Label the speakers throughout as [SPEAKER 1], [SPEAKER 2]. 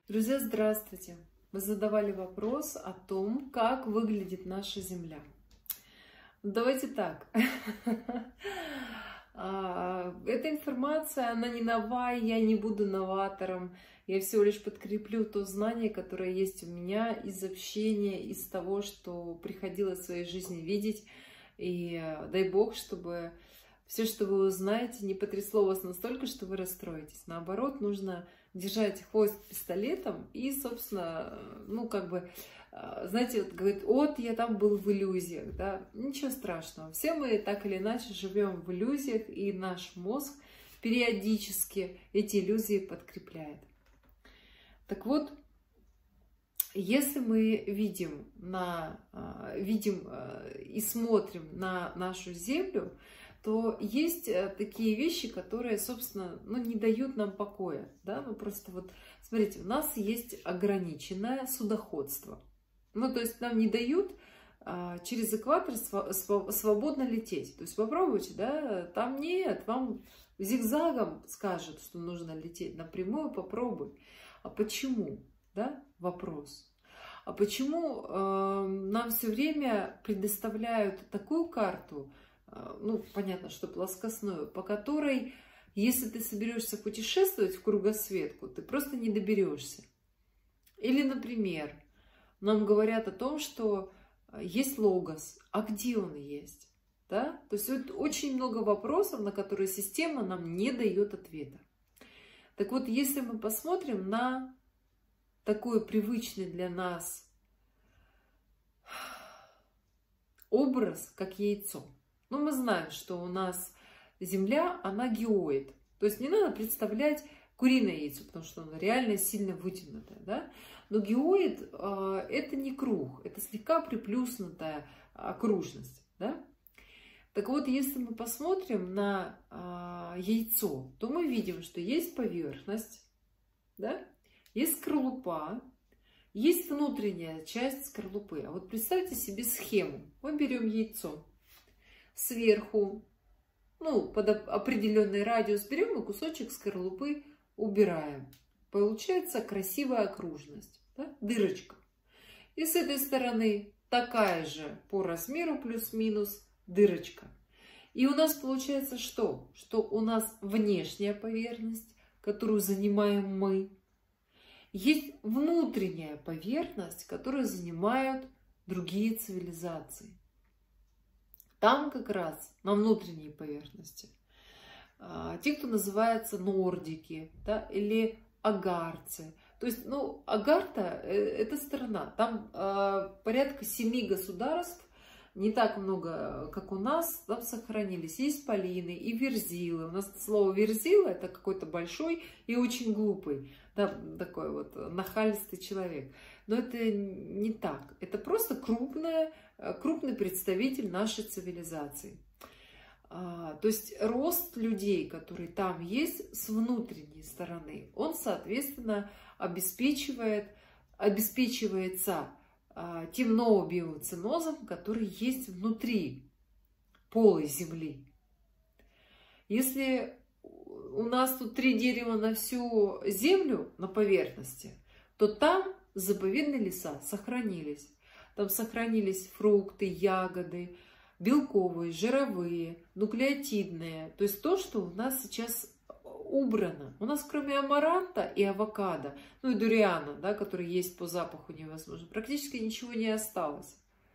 [SPEAKER 1] Друзья, здравствуйте! Вы задавали вопрос о том, как выглядит наша Земля. Давайте так. Эта информация, она не нова, я не буду новатором. Я всего лишь подкреплю то знание, которое есть у меня из общения, из того, что приходилось в своей жизни видеть. И дай Бог, чтобы все, что вы узнаете, не потрясло вас настолько, что вы расстроитесь. Наоборот, нужно держать хвост пистолетом и, собственно, знаете, вот говорит, вот я там был в иллюзиях, да, ничего страшного. Все мы так или иначе живем в иллюзиях, и наш мозг периодически эти иллюзии подкрепляет. Так вот, если мы видим и смотрим на нашу Землю, то есть такие вещи, которые, собственно, не дают нам покоя. Да? Просто вот, смотрите, у нас есть ограниченное судоходство. То есть нам не дают через экватор свободно лететь. То есть попробуйте, да, там нет, вам зигзагом скажут, что нужно лететь, напрямую попробуй. А почему? Да? Вопрос. А почему нам все время предоставляют такую карту, понятно, что плоскостную, по которой, если ты соберешься путешествовать в кругосветку, ты просто не доберешься. Или, например, нам говорят о том, что есть логос, а где он есть? Да? То есть вот очень много вопросов, на которые система нам не дает ответа. Так вот, если мы посмотрим на такой привычный для нас образ, как яйцо. Мы знаем, что у нас Земля, она геоид. То есть не надо представлять куриное яйцо, потому что оно реально сильно вытянутое. Да? Но геоид это не круг, это слегка приплюснутая окружность. Да? Так вот, если мы посмотрим на яйцо, то мы видим, что есть поверхность, да? Есть скорлупа, есть внутренняя часть скорлупы. А вот представьте себе схему. Мы берем яйцо. Сверху, под определенный радиус берем и кусочек скорлупы убираем. Получается красивая окружность, да? Дырочка. И с этой стороны такая же по размеру плюс-минус дырочка. И у нас получается что? Что у нас внешняя поверхность, которую занимаем мы. Есть внутренняя поверхность, которую занимают другие цивилизации. Там как раз на внутренней поверхности те, кто называется нордики, да, или агарцы. То есть, агарта – это страна. Там порядка 7 государств, не так много, как у нас, там сохранились. Есть полины и верзилы. У нас слово верзила – это какой-то большой и очень глупый, да, такой вот нахальстый человек. Но это не так. Это просто крупный представитель нашей цивилизации. То есть рост людей, которые там есть с внутренней стороны, он, соответственно, обеспечивается тем нообиоценозом, который есть внутри полой Земли. Если у нас тут 3 дерева на всю Землю, на поверхности, то там заповедные леса сохранились. Там сохранились фрукты, ягоды, белковые, жировые, нуклеотидные. То есть то, что у нас сейчас убрано. У нас кроме амаранта и авокадо, и дуриана, да, который есть по запаху невозможно, практически ничего не осталось.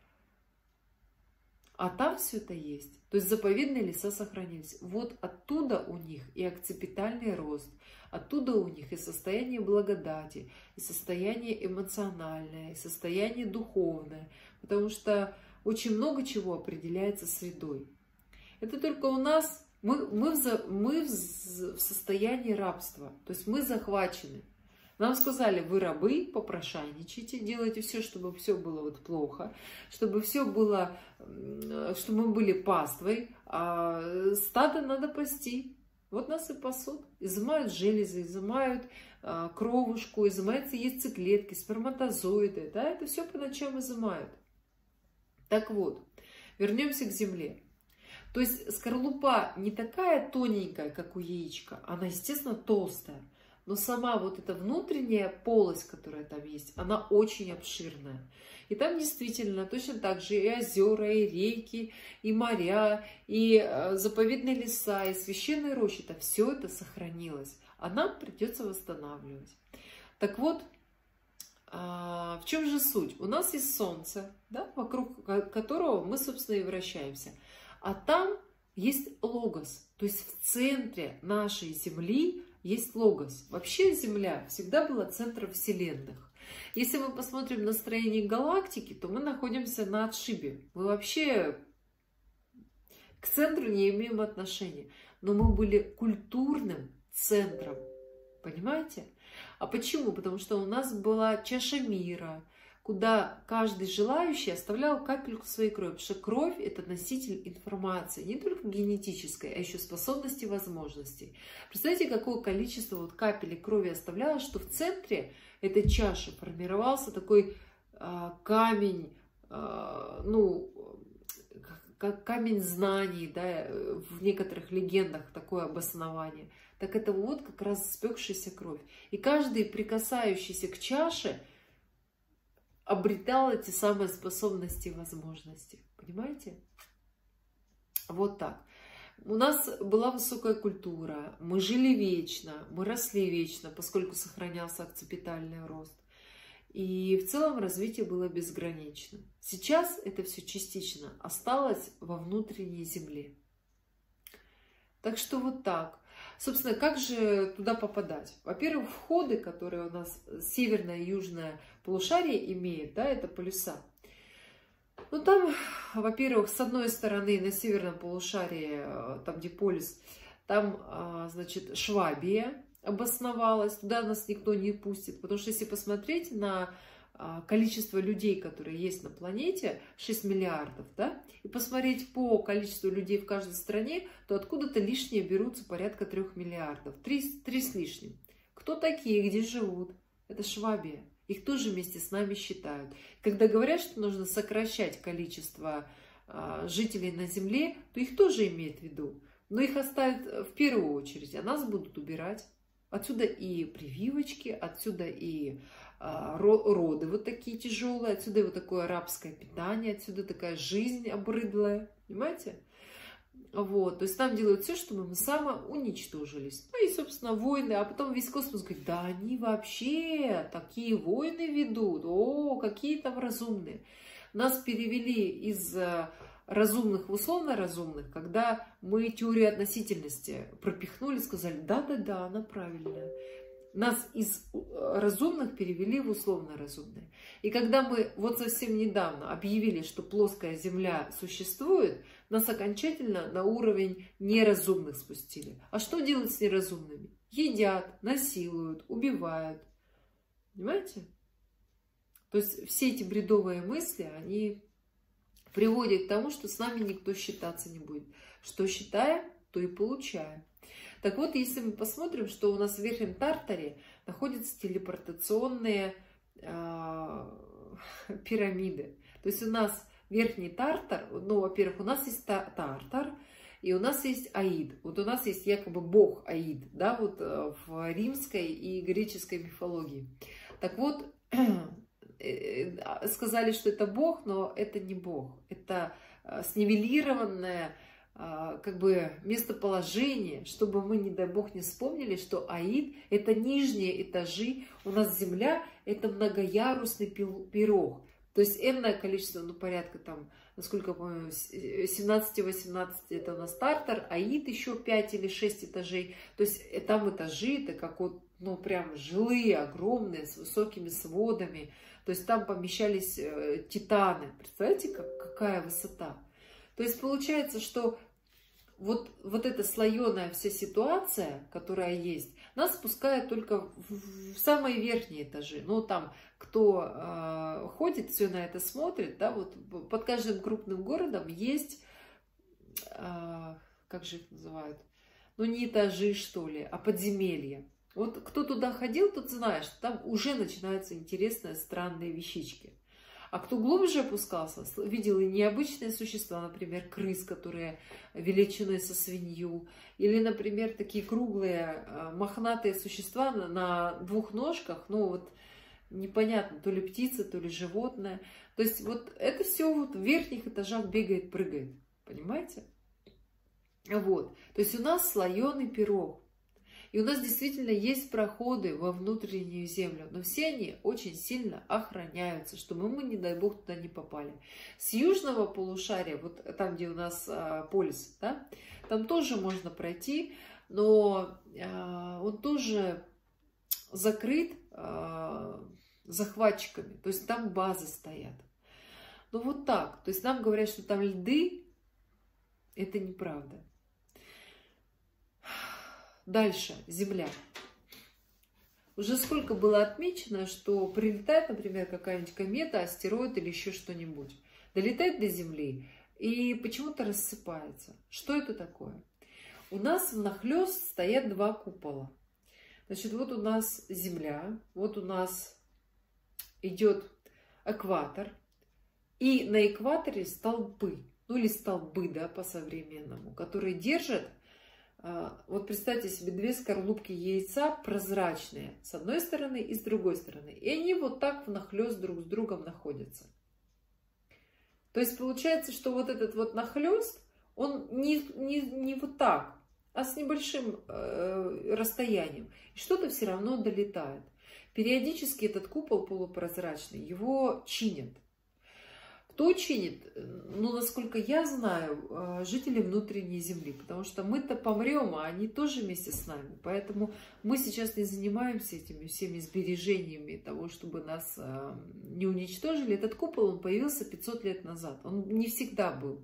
[SPEAKER 1] А там все это есть. То есть заповедные леса сохранились. Вот оттуда у них и акципитальный рост, оттуда у них и состояние благодати, и состояние эмоциональное, и состояние духовное. Потому что очень много чего определяется средой. Это только у нас мы в состоянии рабства. То есть мы захвачены. Нам сказали, вы рабы, попрошайничайте, делайте все, чтобы все было вот плохо, чтобы все было, чтобы мы были паствой, а стадо надо пасти. Вот нас и пасут. Изымают железы, изымают кровушку, изымаются яйцеклетки, сперматозоиды. Да, это все по ночам изымают. Так вот, вернемся к Земле. То есть скорлупа не такая тоненькая, как у яичка, она, естественно, толстая. но сама вот эта внутренняя полость, которая там есть, она очень обширная. И там действительно точно так же и озера, и реки, и моря, и заповедные леса, и священные рощи, это все это сохранилось, а нам придется восстанавливать. Так вот, в чем же суть? У нас есть Солнце, да, вокруг которого мы, собственно, и вращаемся. А там есть логос. То есть в центре нашей Земли есть логос. Вообще Земля всегда была центром вселенных. Если мы посмотрим на строение галактики, то мы находимся на отшибе. Мы вообще к центру не имеем отношения. Но мы были культурным центром. Понимаете? А почему? Потому что у нас была чаша мира, куда каждый желающий оставлял капельку своей крови. Потому что кровь – это носитель информации, не только генетической, а еще способностей и возможностей. Представляете, какое количество вот капель крови оставлялось, что в центре этой чаши формировался такой камень, как камень знаний, да, в некоторых легендах такое обоснование. Так это вот как раз спекшаяся кровь. И каждый, прикасающийся к чаше, обретал эти самые способности и возможности. Понимаете? Вот так. У нас была высокая культура, мы жили вечно, мы росли вечно, поскольку сохранялся акципитальный рост. И в целом развитие было безграничным. Сейчас это все частично осталось во внутренней земле. Так что вот так. Собственно, как же туда попадать? Во-первых, входы, которые у нас северное и южное полушарие имеют, да, это полюса. Ну там, во-первых, с одной стороны на северном полушарии, там где полюс, там, значит, Швабия обосновалась, туда нас никто не пустит, потому что если посмотреть на количество людей, которые есть на планете, 6 миллиардов, да, и посмотреть по количеству людей в каждой стране, то откуда-то лишние берутся порядка 3 миллиардов, 3 с лишним. Кто такие, где живут? Это Швабия. Их тоже вместе с нами считают. Когда говорят, что нужно сокращать количество жителей на Земле, то их тоже имеют в виду. Но их оставят в первую очередь, а нас будут убирать. Отсюда и прививочки, отсюда и роды вот такие тяжелые, отсюда и вот такое рабское питание, отсюда такая жизнь обрыдлая, понимаете? Вот, то есть там делают все, чтобы мы самоуничтожились. Ну и, собственно, войны, а потом весь космос говорит, да они вообще такие войны ведут, о, какие там разумные. Нас перевели из разумных в условно разумных, когда мы теорию относительности пропихнули, сказали, да-да-да, она правильная. Нас из разумных перевели в условно разумные. И когда мы вот совсем недавно объявили, что плоская Земля существует, нас окончательно на уровень неразумных спустили. А что делать с неразумными? Едят, насилуют, убивают. Понимаете? То есть все эти бредовые мысли, они приводит к тому, что с нами никто считаться не будет. Что считаем, то и получаем. Так вот, если мы посмотрим, что у нас в Верхнем Тартаре находятся телепортационные пирамиды. То есть у нас Верхний Тартар, ну, во-первых, у нас есть Тартар, и у нас есть Аид. Вот у нас есть якобы бог Аид, да, вот в римской и греческой мифологии. Так вот, сказали, что это бог, но это не бог. Это снивелированное как бы местоположение, чтобы мы, не дай бог, не вспомнили, что Аид – это нижние этажи. У нас Земля – это многоярусный пирог. То есть энное количество, ну, порядка там, насколько я помню, 17-18 это у нас Тартар, Аид еще 5 или 6 этажей. То есть там этажи, это как вот, ну, прям жилые, огромные, с высокими сводами. То есть там помещались титаны. Представляете, какая высота? То есть получается, что вот эта слоеная вся ситуация, которая есть, нас спускает только в самые верхние этажи. Ну, там, кто ходит, все на это смотрит, да, вот под каждым крупным городом есть, как же их называют, ну, не этажи, что ли, а подземелья. Вот кто туда ходил, тот знает, что там уже начинаются интересные, странные вещички. А кто глубже опускался, видел и необычные существа, например, крыс, которые величиной со свинью, или, например, такие круглые мохнатые существа на двух ножках, ну вот непонятно, то ли птица, то ли животное. То есть вот это все вот в верхних этажах бегает, прыгает, понимаете? Вот, то есть у нас слоеный пирог. И у нас действительно есть проходы во внутреннюю землю, но все они очень сильно охраняются, чтобы мы, не дай бог, туда не попали. С южного полушария, вот там, где у нас полюс, да, там тоже можно пройти, но он тоже закрыт захватчиками, то есть там базы стоят. Ну вот так, то есть нам говорят, что там льды, это неправда. Дальше, Земля. Уже сколько было отмечено, что прилетает, например, какая-нибудь комета, астероид или еще что-нибудь. Долетает до Земли и почему-то рассыпается. Что это такое? У нас внахлёст стоят два купола. Значит, вот у нас Земля, вот у нас идет экватор. И на экваторе столпы, ну или столбы, да, по-современному, которые держат. Вот представьте себе две скорлупки яйца прозрачные с одной стороны и с другой стороны. И они вот так внахлёст друг с другом находятся. То есть получается, что вот этот вот нахлёст, он не вот так, а с небольшим расстоянием. И что-то все равно долетает. Периодически этот купол полупрозрачный, его чинят. Кто чинит? Ну, насколько я знаю, жители внутренней Земли, потому что мы-то помрем, а они тоже вместе с нами. Поэтому мы сейчас не занимаемся этими всеми сбережениями того, чтобы нас не уничтожили. Этот купол, он появился 500 лет назад, он не всегда был.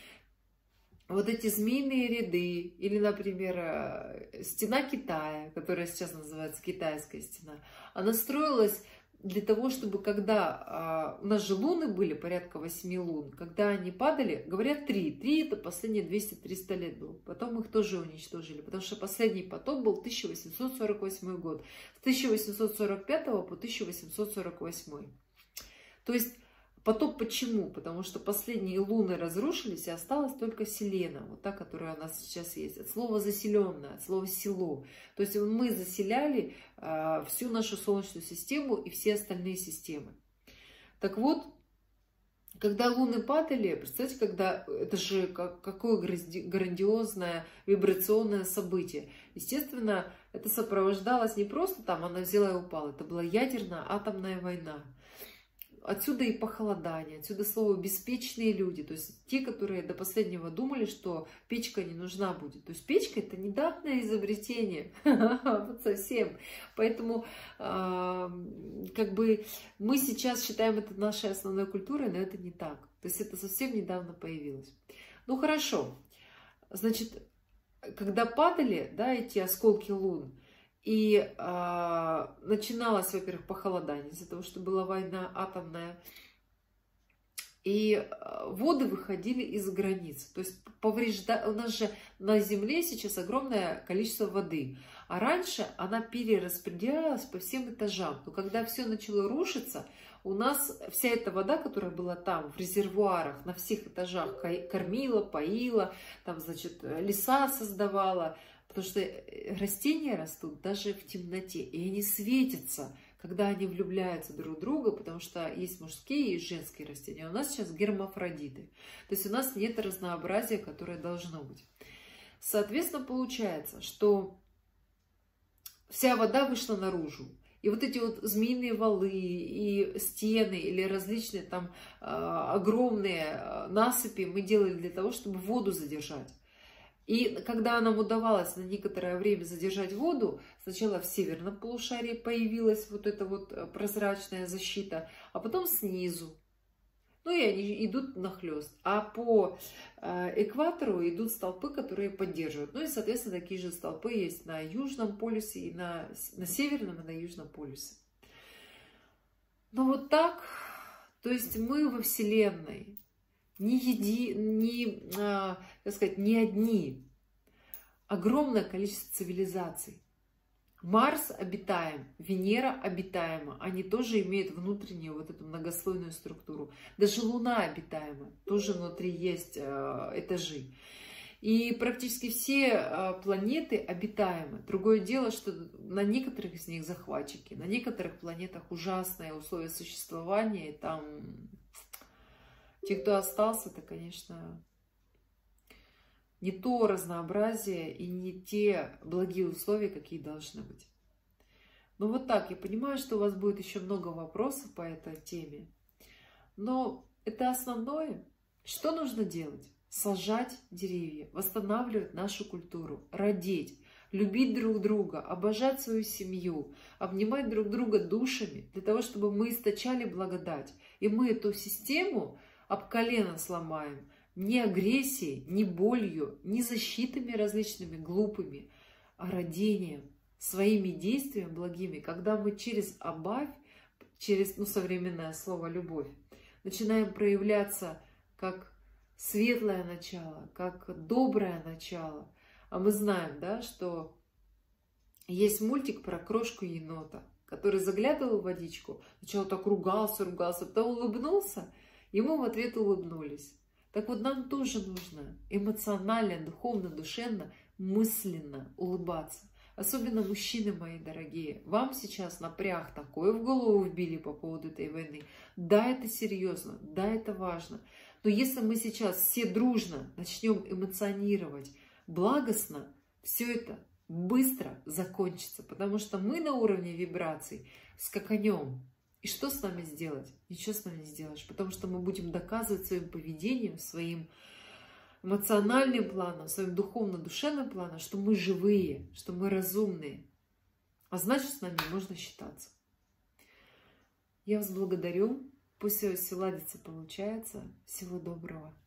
[SPEAKER 1] Вот эти змеиные ряды, или, например, стена Китая, которая сейчас называется Китайская стена, она строилась для того, чтобы когда у нас же луны были, порядка 8 лун, когда они падали, говорят 3. 3 это последние 200-300 лет был. Потом их тоже уничтожили, потому что последний потоп был 1848 год. С 1845 по 1848. То есть потоп почему? Потому что последние луны разрушились, и осталась только Селена, вот та, которая у нас сейчас есть. От слова заселенная, от слова село. То есть мы заселяли всю нашу Солнечную систему и все остальные системы. Так вот, когда луны падали, представьте, когда это же какое грандиозное вибрационное событие. Естественно, это сопровождалось не просто там, она взяла и упала, это была ядерная атомная война. Отсюда и похолодание, отсюда слово «беспечные люди», то есть те, которые до последнего думали, что печка не нужна будет. То есть печка – это недавнее изобретение, вот совсем. Поэтому как бы мы сейчас считаем это нашей основной культурой, но это не так. То есть это совсем недавно появилось. Ну хорошо, значит, когда падали, да, эти осколки лун, и начиналось, во-первых, похолодание из-за того, что была война атомная. И воды выходили из границ. То есть у нас же на Земле сейчас огромное количество воды. А раньше она перераспределялась по всем этажам. Но когда все начало рушиться, у нас вся эта вода, которая была там, в резервуарах, на всех этажах, кормила, поила, там, значит, леса создавала. Потому что растения растут даже в темноте, и они светятся, когда они влюбляются друг в друга, потому что есть мужские и женские растения. У нас сейчас гермафродиты. То есть у нас нет разнообразия, которое должно быть. Соответственно, получается, что вся вода вышла наружу. И вот эти вот змеиные валы, и стены, или различные там огромные насыпи мы делали для того, чтобы воду задержать. И когда нам удавалось на некоторое время задержать воду, сначала в северном полушарии появилась вот эта вот прозрачная защита, а потом снизу. Ну и они идут нахлёст. А по экватору идут столпы, которые поддерживают. Ну и, соответственно, такие же столпы есть на Южном полюсе, и на Северном, и на Южном полюсе. Ну вот так, то есть мы во Вселенной. Не одни. Огромное количество цивилизаций. Марс обитаем, Венера обитаема, они тоже имеют внутреннюю вот эту многослойную структуру. Даже Луна обитаема, тоже внутри есть этажи. И практически все планеты обитаемы. Другое дело, что на некоторых из них захватчики, на некоторых планетах ужасные условия существования. И там те, кто остался, это, конечно, не то разнообразие и не те благие условия, какие должны быть. Ну вот так, я понимаю, что у вас будет еще много вопросов по этой теме. Но это основное. Что нужно делать? Сажать деревья, восстанавливать нашу культуру, родить, любить друг друга, обожать свою семью, обнимать друг друга душами, для того, чтобы мы источали благодать. И мы эту систему об колено сломаем. Ни агрессией, ни болью, ни защитами различными глупыми, а родением, своими действиями благими, когда мы через обавь, через современное слово «любовь», начинаем проявляться как светлое начало, как доброе начало. А мы знаем, да, что есть мультик про крошку енота, который заглядывал в водичку, сначала так ругался, потом улыбнулся, ему в ответ улыбнулись. Так вот, нам тоже нужно эмоционально, духовно, душевно, мысленно улыбаться. Особенно мужчины мои дорогие. Вам сейчас напряг такой в голову вбили по поводу этой войны. Да, это серьезно, да, это важно. Но если мы сейчас все дружно начнем эмоционировать благостно, все это быстро закончится. Потому что мы на уровне вибраций скаканем. И что с нами сделать? Ничего с нами не сделаешь, потому что мы будем доказывать своим поведением, своим эмоциональным планом, своим духовно-душевным планом, что мы живые, что мы разумные. А значит, с нами можно считаться. Я вас благодарю. Пусть все ладится, получается. Всего доброго.